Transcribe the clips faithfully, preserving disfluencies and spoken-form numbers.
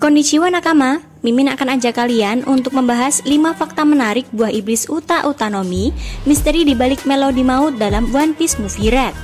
Konnichiwa nakama, Mimin akan ajak kalian untuk membahas lima fakta menarik buah iblis Uta Utanomi, misteri di balik melodi maut dalam One Piece Movie Red.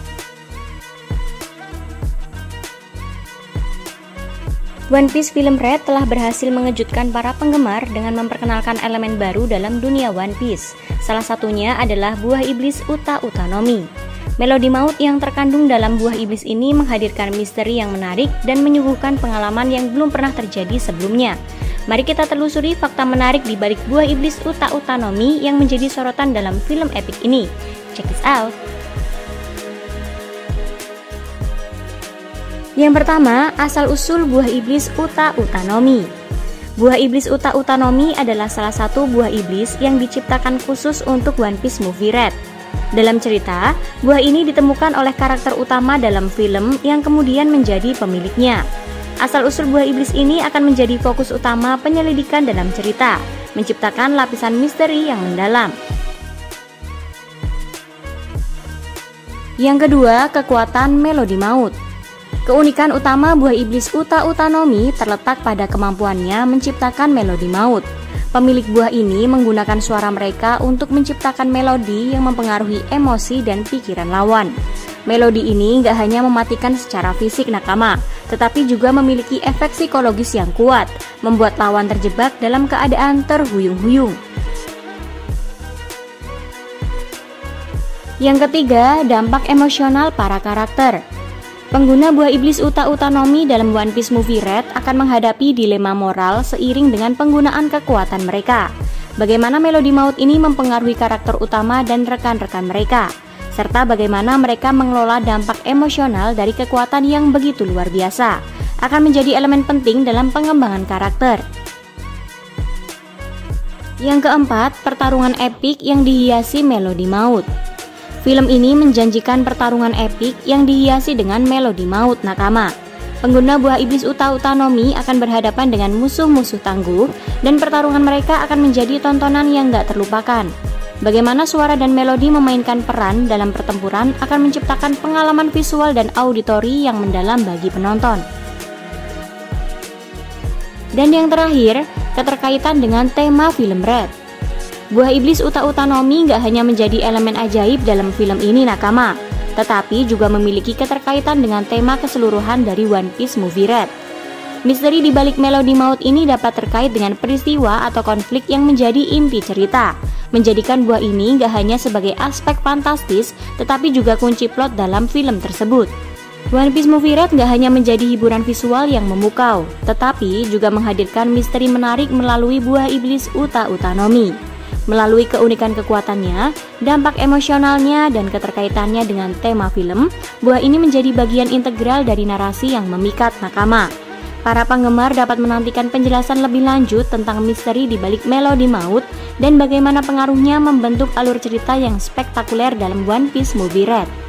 One Piece film Red telah berhasil mengejutkan para penggemar dengan memperkenalkan elemen baru dalam dunia One Piece. Salah satunya adalah buah iblis Uta Utanomi. Melodi maut yang terkandung dalam buah iblis ini menghadirkan misteri yang menarik dan menyuguhkan pengalaman yang belum pernah terjadi sebelumnya. Mari kita telusuri fakta menarik di balik buah iblis Uta Utanomi yang menjadi sorotan dalam film epik ini. Check this out! Yang pertama, asal-usul buah iblis Uta Utanomi. Buah iblis Uta Utanomi adalah salah satu buah iblis yang diciptakan khusus untuk One Piece Movie Red. Dalam cerita, buah ini ditemukan oleh karakter utama dalam film yang kemudian menjadi pemiliknya. Asal-usul buah iblis ini akan menjadi fokus utama penyelidikan dalam cerita, menciptakan lapisan misteri yang mendalam. Yang kedua, kekuatan melodi maut. Keunikan utama buah iblis Uta Utanomi terletak pada kemampuannya menciptakan melodi maut. Pemilik buah ini menggunakan suara mereka untuk menciptakan melodi yang mempengaruhi emosi dan pikiran lawan. Melodi ini gak hanya mematikan secara fisik nakama, tetapi juga memiliki efek psikologis yang kuat, membuat lawan terjebak dalam keadaan terhuyung-huyung. Yang ketiga, dampak emosional para karakter. Pengguna buah iblis Uta Utanomi dalam One Piece Movie Red akan menghadapi dilema moral seiring dengan penggunaan kekuatan mereka. Bagaimana melodi maut ini mempengaruhi karakter utama dan rekan-rekan mereka, serta bagaimana mereka mengelola dampak emosional dari kekuatan yang begitu luar biasa, akan menjadi elemen penting dalam pengembangan karakter. Yang keempat, pertarungan epik yang dihiasi melodi maut. Film ini menjanjikan pertarungan epik yang dihiasi dengan melodi maut nakama. Pengguna buah iblis Uta Utanomi akan berhadapan dengan musuh-musuh tangguh, dan pertarungan mereka akan menjadi tontonan yang gak terlupakan. Bagaimana suara dan melodi memainkan peran dalam pertempuran akan menciptakan pengalaman visual dan auditori yang mendalam bagi penonton. Dan yang terakhir, keterkaitan dengan tema film Red. Buah iblis Uta Utanomi gak hanya menjadi elemen ajaib dalam film ini nakama, tetapi juga memiliki keterkaitan dengan tema keseluruhan dari One Piece Movie Red. Misteri di balik melodi maut ini dapat terkait dengan peristiwa atau konflik yang menjadi inti cerita, menjadikan buah ini gak hanya sebagai aspek fantastis, tetapi juga kunci plot dalam film tersebut. One Piece Movie Red gak hanya menjadi hiburan visual yang memukau, tetapi juga menghadirkan misteri menarik melalui buah iblis Uta Utanomi. Melalui keunikan kekuatannya, dampak emosionalnya, dan keterkaitannya dengan tema film, buah ini menjadi bagian integral dari narasi yang memikat nakama. Para penggemar dapat menantikan penjelasan lebih lanjut tentang misteri di balik melodi maut dan bagaimana pengaruhnya membentuk alur cerita yang spektakuler dalam One Piece Movie Red.